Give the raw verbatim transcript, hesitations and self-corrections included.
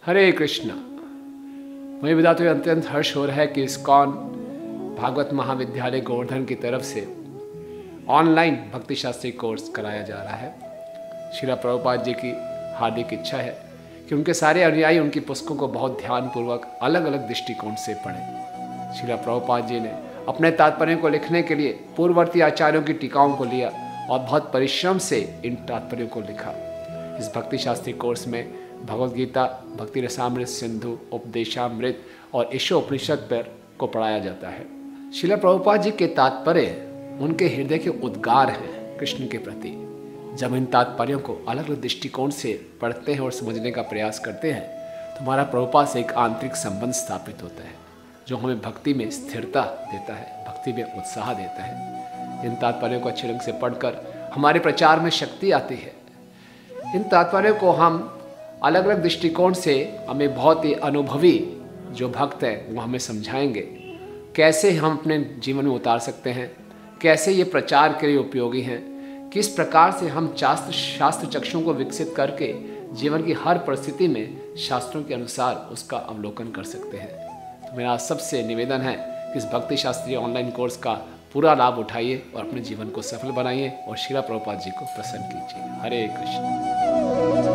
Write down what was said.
हरे कृष्णा। मुझे बताते हुए अत्यंत हर्ष हो रहा है कि इस्कॉन भागवत महाविद्यालय गोवर्धन की तरफ से ऑनलाइन भक्ति शास्त्री कोर्स कराया जा रहा है। श्रील प्रभुपाद जी की हार्दिक इच्छा है कि उनके सारे अनुयायी उनकी पुस्तकों को बहुत ध्यानपूर्वक अलग अलग दृष्टिकोण से पढ़ें। श्रील प्रभुपाद जी ने अपने तात्पर्यों को लिखने के लिए पूर्ववर्ती आचार्यों की टीकाओं को लिया और बहुत परिश्रम से इन तात्पर्यों को लिखा। इस भक्ति शास्त्री कोर्स में भगवद गीता, भक्ति रसामृत सिंधु, उपदेशामृत और ईशोपनिषद पर को पढ़ाया जाता है। श्रील प्रभुपाद जी के तात्पर्य उनके हृदय के उद्गार हैं कृष्ण के प्रति। जब इन तात्पर्यों को अलग अलग दृष्टिकोण से पढ़ते हैं और समझने का प्रयास करते हैं तो हमारा प्रभुपाद से एक आंतरिक संबंध स्थापित होता है जो हमें भक्ति में स्थिरता देता है, भक्ति में उत्साह देता है। इन तात्पर्यों को अच्छे ढंग से पढ़कर हमारे प्रचार में शक्ति आती है। इन तात्पर्यों को हम अलग अलग दृष्टिकोण से हमें बहुत ही अनुभवी जो भक्त हैं वो हमें समझाएंगे कैसे हम अपने जीवन में उतार सकते हैं, कैसे ये प्रचार के लिए उपयोगी हैं, किस प्रकार से हम शास्त्र शास्त्र चक्षुओं को विकसित करके जीवन की हर परिस्थिति में शास्त्रों के अनुसार उसका अवलोकन कर सकते हैं। तो मेरा सबसे निवेदन है कि इस भक्ति शास्त्रीय ऑनलाइन कोर्स का पूरा लाभ उठाइए और अपने जीवन को सफल बनाइए और श्रील प्रभुपाद जी को प्रसन्न कीजिए। हरे कृष्ण।